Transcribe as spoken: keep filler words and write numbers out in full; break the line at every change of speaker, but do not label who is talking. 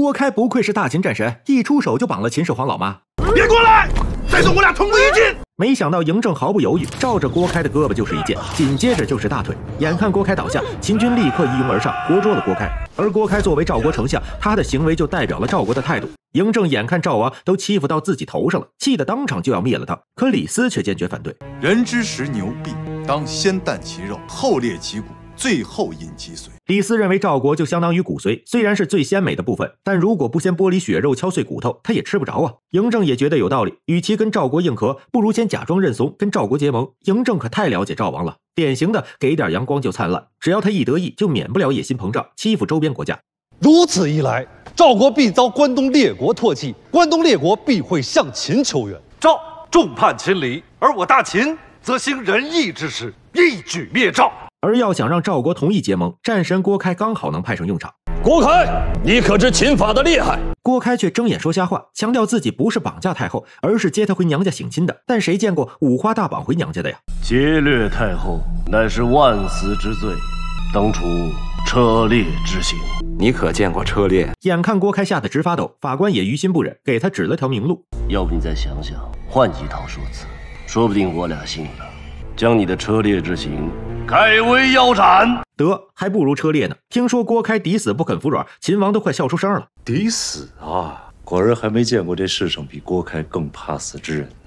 郭开不愧是大秦战神，一出手就绑了秦始皇老妈。
别过来！再送我俩同归于尽！
没想到嬴政毫不犹豫，照着郭开的胳膊就是一剑，紧接着就是大腿。眼看郭开倒下，秦军立刻一拥而上，活捉了郭开。而郭开作为赵国丞相，他的行为就代表了赵国的态度。嬴政眼看赵王都欺负到自己头上了，气得当场就要灭了他。可李斯却坚决反对。
人之食牛必，当先啖其肉，后裂其骨，最后饮其髓。
李斯认为赵国就相当于骨髓，虽然是最鲜美的部分，但如果不先剥离血肉敲碎骨头，他也吃不着啊。嬴政也觉得有道理，与其跟赵国硬核，不如先假装认怂，跟赵国结盟。嬴政可太了解赵王了，典型的给点阳光就灿烂，只要他一得意，就免不了野心膨胀，欺负周边国家。
如此一来，赵国必遭关东列国唾弃，关东列国必会向秦求援。
赵众叛亲离，而我大秦则行仁义之事，一举灭赵。
而要想让赵国同意结盟，战神郭开刚好能派上用场。
郭开，你可知秦法的厉害？
郭开却睁眼说瞎话，强调自己不是绑架太后，而是接她回娘家省亲的。但谁见过五花大绑回娘家的呀？
劫掠太后乃是万死之罪，当处车裂之刑。
你可见过车裂？
眼看郭开吓得直发抖，法官也于心不忍，给他指了条明路。
要不你再想想，换几套说辞，说不定我俩信了，将你的车裂之刑改为腰斩。
得，还不如车裂呢。听说郭开抵死不肯服软，秦王都快笑出声了。
抵死啊！果然还没见过这世上比郭开更怕死之人。